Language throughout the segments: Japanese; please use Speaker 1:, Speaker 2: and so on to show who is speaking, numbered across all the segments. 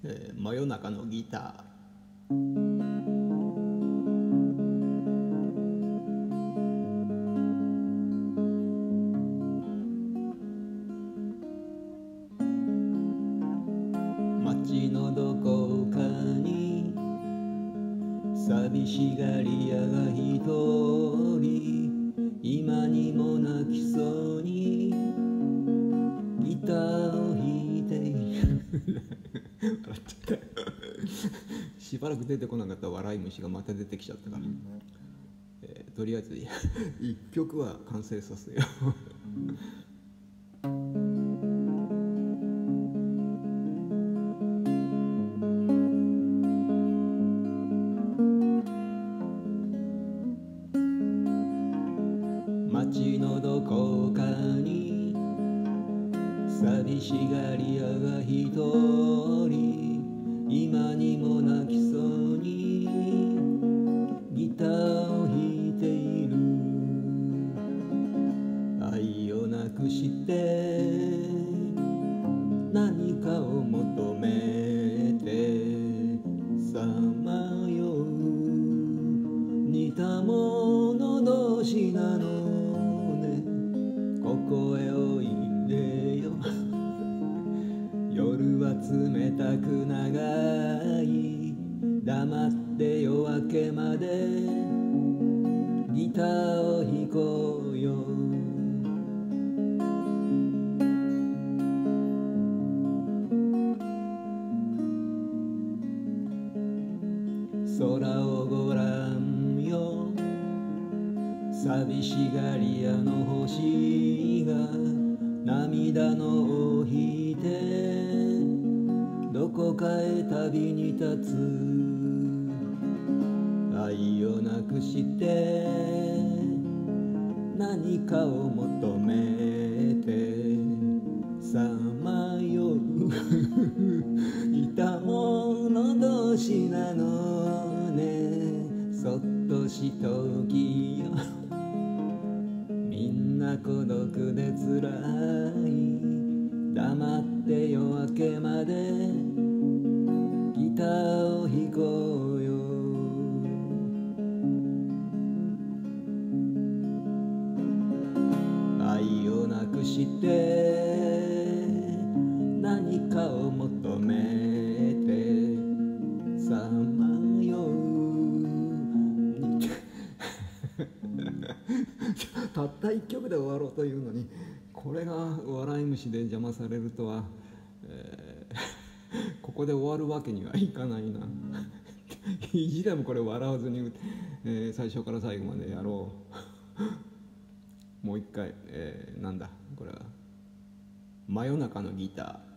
Speaker 1: 真夜中のギター。街のどこかに寂しがり屋が一人、今にも泣きそうにギターを弾いている笑っちゃったしばらく出てこなかった笑い虫がまた出てきちゃったから、とりあえず一曲は完成させよう街のどこかに寂しがり屋が一人、今にも泣きそうにギターを弾いている。愛をなくして何かを求めてさまよう、似た者同士なのね、ここへおいでよ夜は冷たく長い、黙って夜明けまでギターを弾こうよ。空をごらんよ、寂しがり屋の星が涙の尾を引いてどこかへ旅に立つ。愛をなくして何かを求めてさまよう似た者同士なのね、そっとしときよみんな孤独でつらい、黙って夜明けまでギターを弾こうよ。愛をなくして何かを求めてさまようたった一曲で終わろうというのに、これが笑い虫で邪魔されるとは、ここで終わるわけにはいかないな意地でもこれ笑わずに、最初から最後までやろうもう一回、なんだこれは真夜中のギター。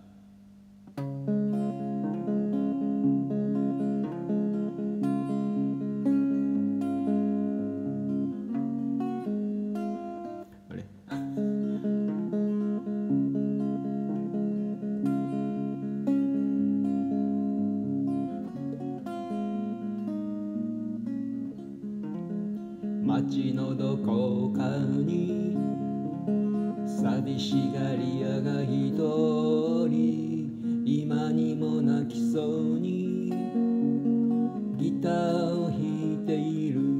Speaker 1: 街のどこかに寂しがり屋が一人、今にも泣きそうにギターを弾いている。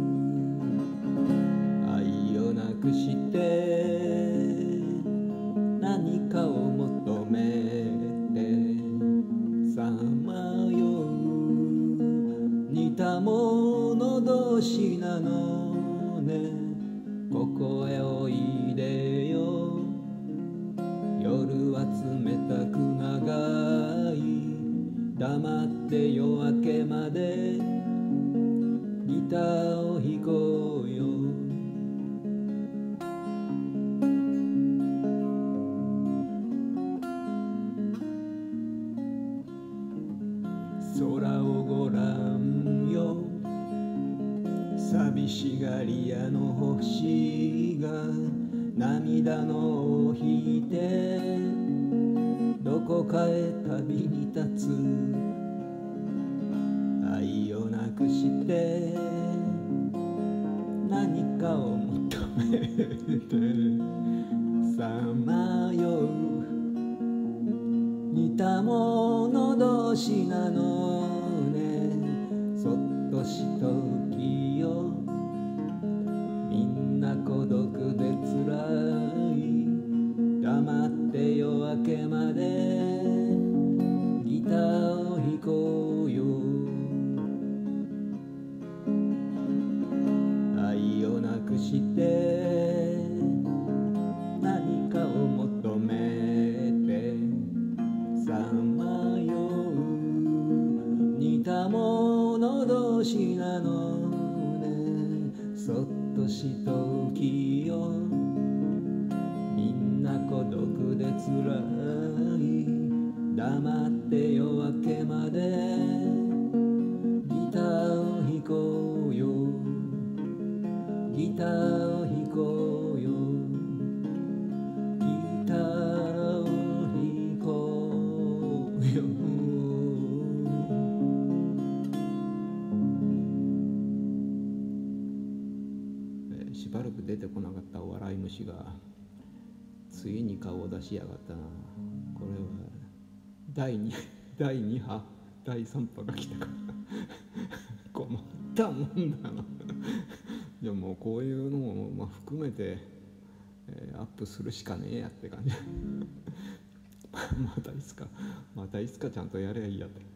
Speaker 1: 愛をなくして何かを求めてさまよう、似た者同士なのね、ここへおいでよ夜は冷たく長い、黙って夜明けまでギターを弾こうよ。空をごらんよ、寂しがり屋の星が涙の尾を引いてどこかへ旅に立つ。愛をなくして何かを求めてさまよう、 似た者同士なのね。そっとしときよ、みんな孤独でつらい。黙って夜明けまでギターを弾こうよ。愛をなくして何かを求めてさまよう。似た者同士なのね。そっとしときよ、みんな孤独でつらい。黙って夜明けまでギターを弾こうよ。ギターを弾こうよ。ギターを弾こうよ。しばらく出てこなかった笑い虫がついに顔を出しやがったな。これは第2波第3波が来たから困ったもんだな。でももうこういうのも含めて、アップするしかねえやって感じまたいつかちゃんとやればいいやって。